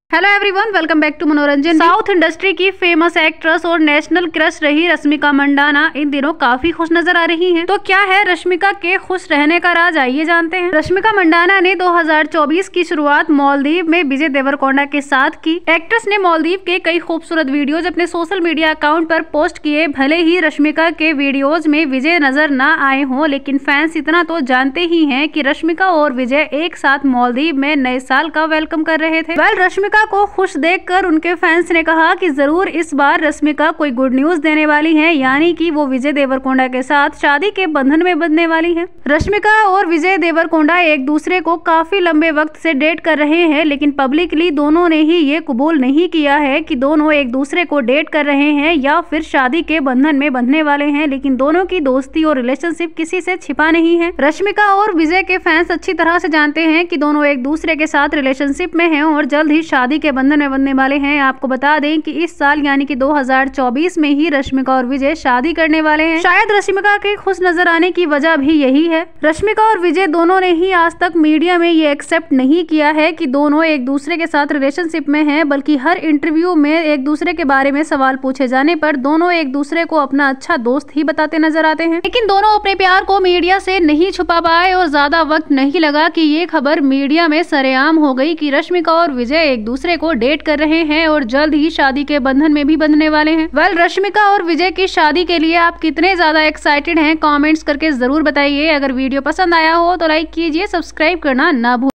Hello everyone, welcome back to Manoranjan. South industry की famous actress और national crush रही रश्मिका मंडाना इन दिनों काफी खुश नजर आ रही हैं। तो क्या है रश्मिका के खुश रहने का राज, आइए जानते हैं। रश्मिका मंडाना ने 2024 की शुरुआत मालदीव में विजय देवरकोंडा के साथ की। एक्ट्रेस ने मालदीव के कई खूबसूरत वीडियोज अपने सोशल मीडिया अकाउंट पर पोस्ट किए। भले ही रश्मिका के वीडियोज में विजय नजर न आए हों, लेकिन फैंस इतना तो जानते ही हैं कि रश्मिका और विजय एक साथ मालदीव में नए साल का वेलकम कर रहे थे। रश्मिका को खुश देखकर उनके फैंस ने कहा कि जरूर इस बार रश्मिका कोई गुड न्यूज देने वाली है, यानी कि वो विजय देवरकोंडा के साथ शादी के बंधन में बंधने वाली हैं। रश्मिका और विजय देवरकोंडा एक दूसरे को काफी लंबे वक्त से डेट कर रहे हैं, लेकिन पब्लिकली दोनों ने ही ये कबूल नहीं किया है कि दोनों एक दूसरे को डेट कर रहे हैं या फिर शादी के बंधन में बंधने वाले हैं। लेकिन दोनों की दोस्ती और रिलेशनशिप किसी से छिपा नहीं है। रश्मिका और विजय के फैंस अच्छी तरह से जानते हैं कि दोनों एक दूसरे के साथ रिलेशनशिप में हैं और जल्द ही शादी के बंधन में बनने वाले हैं। आपको बता दें कि इस साल यानी कि 2024 में ही रश्मिका और विजय शादी करने वाले हैं। शायद रश्मिका के खुश नजर आने की वजह भी यही है। रश्मिका और विजय दोनों ने ही आज तक मीडिया में ये एक्सेप्ट नहीं किया है कि दोनों एक दूसरे के साथ रिलेशनशिप में हैं, बल्कि हर इंटरव्यू में एक दूसरे के बारे में सवाल पूछे जाने पर दोनों एक दूसरे को अपना अच्छा दोस्त ही बताते नजर आते हैं। लेकिन दोनों अपने प्यार को मीडिया से नहीं छुपा पाए और ज्यादा वक्त नहीं लगा कि ये खबर मीडिया में सरेआम हो गई कि रश्मिका और विजय एक दूसरे को डेट कर रहे हैं और जल्द ही शादी के बंधन में भी बंधने वाले हैं। रश्मिका और विजय की शादी के लिए आप कितने ज्यादा एक्साइटेड हैं, कमेंट्स करके जरूर बताइए। अगर वीडियो पसंद आया हो तो लाइक कीजिए, सब्सक्राइब करना ना भूलिए।